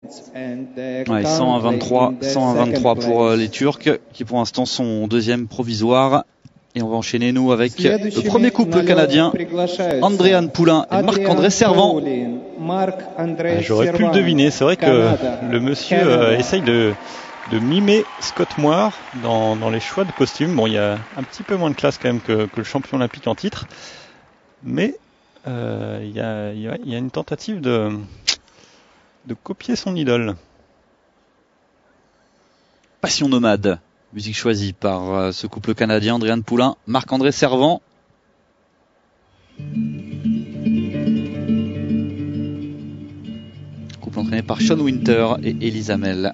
Ouais, 101-23 pour les Turcs qui pour l'instant sont deuxième provisoire. Et on va enchaîner nous avec le premier couple canadien, Andréan Poulain et Marc-André Servan. J'aurais pu le deviner, c'est vrai que le monsieur essaye de mimer Scott Moir dans les choix de costumes. Bon, il y a un petit peu moins de classe quand même que le champion olympique en titre, mais il y a une tentative de copier son idole. Passion nomade. Musique choisie par ce couple canadien, Andréan Poulain, Marc-André Servan. Couple entraîné par Sean Winter et Elisa Mel.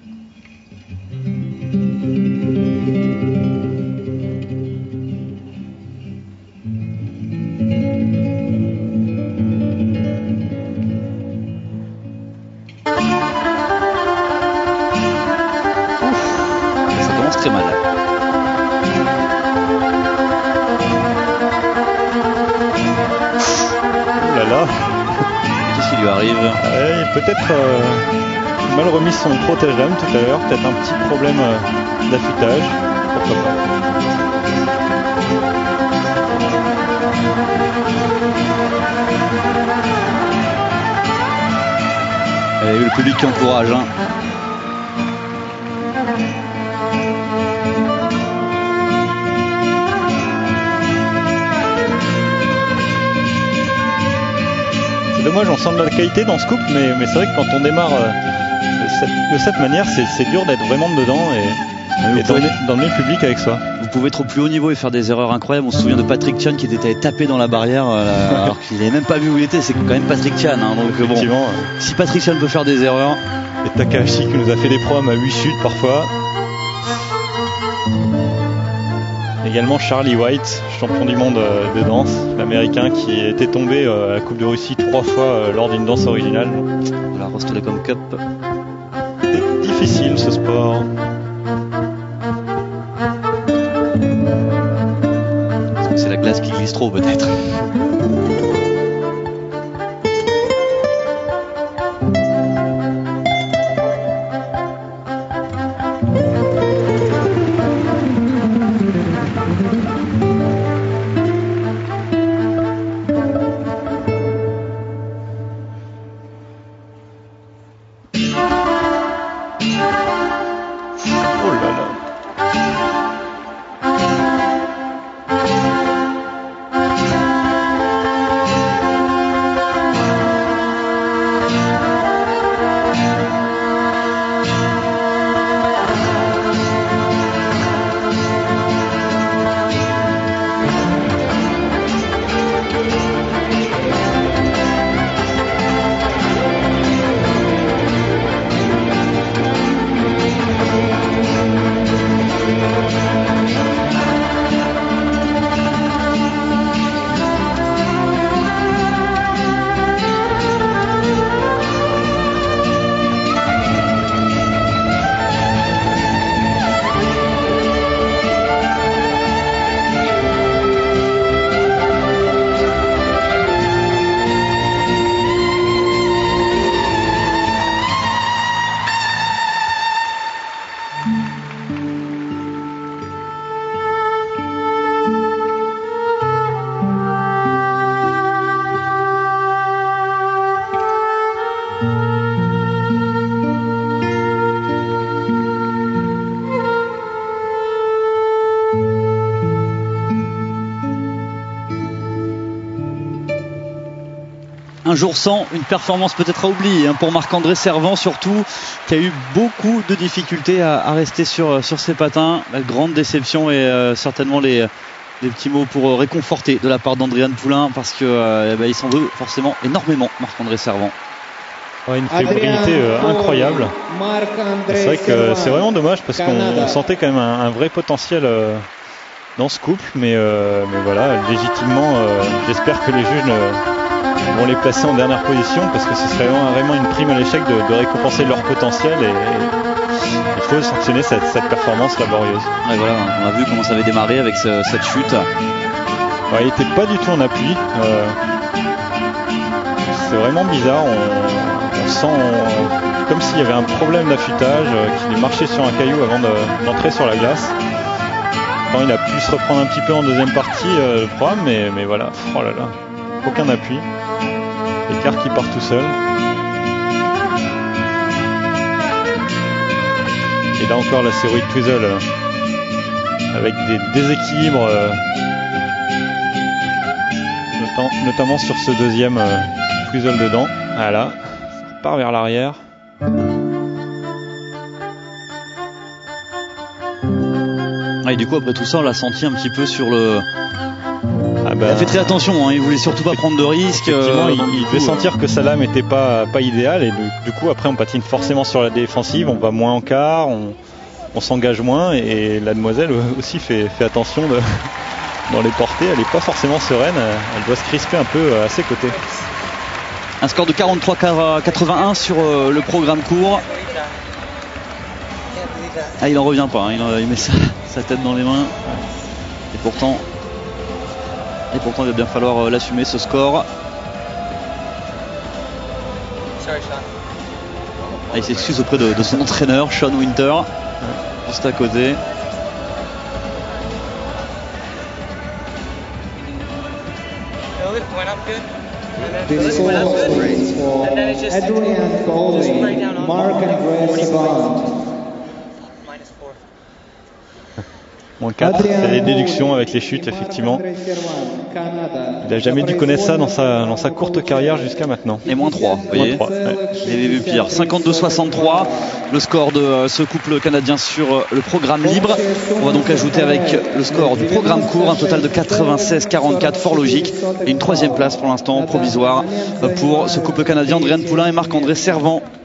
Très mal. Oh là là. Qu'est-ce qui lui arrive? Peut-être mal remis son protège-lames tout à l'heure, peut-être un petit problème d'affûtage. Pourquoi pas. Et le public qui encourage. Hein. Dommage, on sent de la qualité dans ce couple, mais c'est vrai que quand on démarre de cette manière, c'est dur d'être vraiment dedans et d'emmener le public avec soi. Vous pouvez être au plus haut niveau et faire des erreurs incroyables. On se souvient de Patrick Chan qui était tapé dans la barrière alors qu'il n'avait même pas vu où il était. C'est quand même Patrick Chan. Hein, donc bon, si Patrick Chan peut faire des erreurs. Et Takahashi qui nous a fait des programmes à 8 chutes parfois. Également Charlie White, champion du monde de danse, l'américain qui était tombé à la Coupe de Russie 3 fois lors d'une danse originale. De la Rostelecom Cup. C'est difficile ce sport. Est-ce que c'est la glace qui glisse trop peut-être? Un jour sans, une performance peut-être à oublier hein, pour Marc-André Servan surtout, qui a eu beaucoup de difficultés à rester sur ses patins. La grande déception et certainement les petits mots pour réconforter de la part d'Andréan Poulain parce que il s'en veut forcément énormément Marc-André Servan. Ouais, une fébrilité incroyable. C'est vrai que c'est vraiment dommage parce qu'on sentait quand même un vrai potentiel dans ce couple, mais voilà, légitimement, j'espère que les juges vont les placer en dernière position parce que ce serait vraiment une prime à l'échec de récompenser leur potentiel et il faut sanctionner cette performance laborieuse. Et voilà, on a vu comment ça avait démarré avec cette chute. Ouais, il n'était pas du tout en appui. c'est vraiment bizarre. On sent comme s'il y avait un problème d'affûtage, qu'il marchait sur un caillou avant d'entrer sur la glace. Quand il a pu se reprendre un petit peu en deuxième partie le programme, mais voilà, oh là là, aucun appui. L'écart qui part tout seul. Et là encore la série Twizzle avec des déséquilibres, notamment sur ce deuxième Twizzle dedans. Voilà, ça repart vers l'arrière. Et du coup après tout ça on l'a senti un petit peu sur le... il a fait très attention, hein. Il voulait surtout pas prendre de risques. Il devait sentir que sa lame était pas idéale et du coup après on patine forcément sur la défensive, on va moins en quart, on s'engage moins et la demoiselle aussi fait attention dans les portées, elle est pas forcément sereine, elle doit se crisper un peu à ses côtés. Un score de 43-81 sur le programme court. Ah, il en revient pas, hein. Il met sa tête dans les mains. Et pourtant il va bien falloir l'assumer ce score. Il s'excuse auprès de son entraîneur Sean Winter, juste à côté. Adrian Golding, Marc-André Servant. Moins 4, c'est les déductions avec les chutes, effectivement. Il n'a jamais dû connaître ça dans sa courte carrière jusqu'à maintenant. Et moins 3, vous voyez. 3, ouais. Il avait vu pire. 52-63, le score de ce couple canadien sur le programme libre. On va donc ajouter avec le score du programme court un total de 96-44, fort logique. Et une troisième place pour l'instant provisoire pour ce couple canadien, Andréane Poulain et Marc-André Servant.